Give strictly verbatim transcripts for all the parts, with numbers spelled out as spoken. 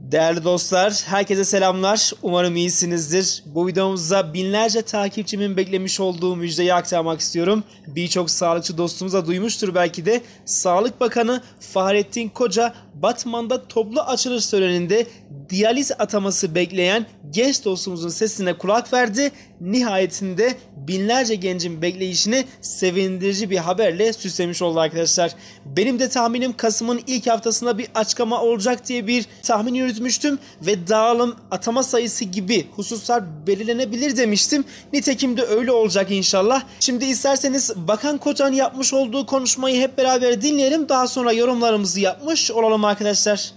Değerli dostlar, herkese selamlar. Umarım iyisinizdir. Bu videomuzda binlerce takipçimin beklemiş olduğu müjdeyi aktarmak istiyorum. Birçok sağlıkçı dostumuz da duymuştur belki de. Sağlık Bakanı Fahrettin Koca, Batman'da toplu açılış töreninde diyaliz ataması bekleyen genç dostumuzun sesine kulak verdi. Nihayetinde binlerce gencin bekleyişini sevindirici bir haberle süslemiş oldu arkadaşlar. Benim de tahminim Kasım'ın ilk haftasında bir açıklama olacak diye bir tahmin yürütmüştüm ve dağılım, atama sayısı gibi hususlar belirlenebilir demiştim. Nitekim de öyle olacak inşallah. Şimdi isterseniz Bakan Koca'nın yapmış olduğu konuşmayı hep beraber dinleyelim. Daha sonra yorumlarımızı yapmış olalım arkadaşlar.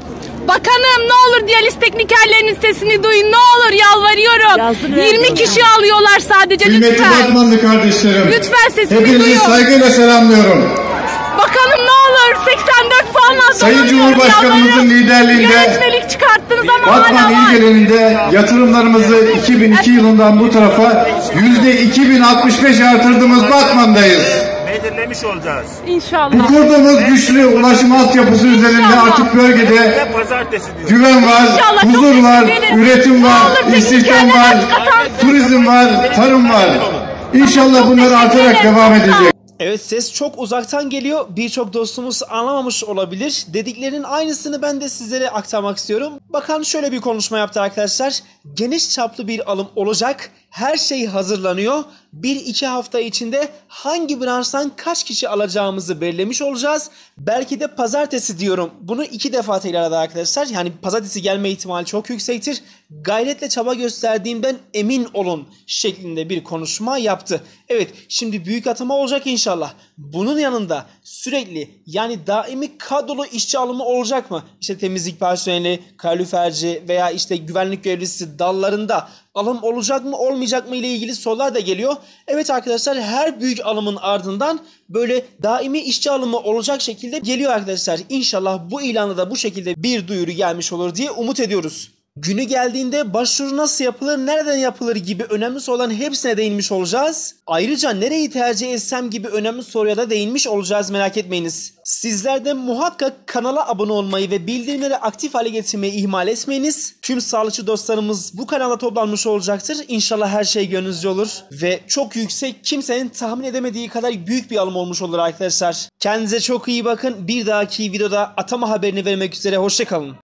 Bakanım ne olur diyaliz teknikerlerinin sesini duyun, ne olur yalvarıyorum. Yazdım, yirmi kişi alıyorlar sadece. Kıymetli lütfen. Kıymetli Batmanlı kardeşlerim. Lütfen sesimi Hepinizi duyun. saygıyla selamlıyorum. Bakanım ne olur seksen dört puanla Sayın Cumhurbaşkanımızın liderliğinde yönetmelik çıkarttınız ama Batman hala var. il genelinde yatırımlarımızı iki bin iki yılından bu tarafa yüzde iki bin altmış beş artırdığımız Batman'dayız. Belirlemiş olacağız. İnşallah. Bu kurduğumuz güçlü ulaşım altyapısı üzerinde İnşallah. artık bölgede Pazartesi diyor. güven var, İnşallah, huzur çok var, teşekkür ederim. üretim Ne var, olur istihdam var, teknikerler atansın. turizm var, tarım var. İnşallah bunlar artarak devam edecek. Evet, ses çok uzaktan geliyor. Birçok dostumuz anlamamış olabilir. Dediklerinin aynısını ben de sizlere aktarmak istiyorum. Bakan şöyle bir konuşma yaptı arkadaşlar. Geniş çaplı bir alım olacak. Her şey hazırlanıyor. bir iki hafta içinde hangi branştan kaç kişi alacağımızı belirlemiş olacağız. Belki de pazartesi diyorum. Bunu iki defa tekrarladı arkadaşlar. Yani pazartesi gelme ihtimali çok yüksektir. Gayretle çaba gösterdiğimden emin olun şeklinde bir konuşma yaptı. Evet, şimdi büyük atama olacak inşallah. Bunun yanında sürekli yani daimi kadrolu işçi alımı olacak mı? İşte temizlik personeli, kaloriferci veya işte güvenlik görevlisi dallarında alım olacak mı olmayacak mı ile ilgili sorular da geliyor. Evet arkadaşlar, her büyük alımın ardından böyle daimi işçi alımı olacak şekilde geliyor arkadaşlar. İnşallah bu ilanda da bu şekilde bir duyuru gelmiş olur diye umut ediyoruz. Günü geldiğinde başvuru nasıl yapılır, nereden yapılır gibi önemli soruların hepsine değinmiş olacağız. Ayrıca nereyi tercih etsem gibi önemli soruya da değinmiş olacağız, merak etmeyiniz. Sizler de muhakkak kanala abone olmayı ve bildirimleri aktif hale getirmeyi ihmal etmeyiniz. Tüm sağlıkçı dostlarımız bu kanalda toplanmış olacaktır. İnşallah her şey gönlünüzce olur. Ve çok yüksek, kimsenin tahmin edemediği kadar büyük bir alım olmuş olur arkadaşlar. Kendinize çok iyi bakın. Bir dahaki videoda atama haberini vermek üzere. Hoşça kalın.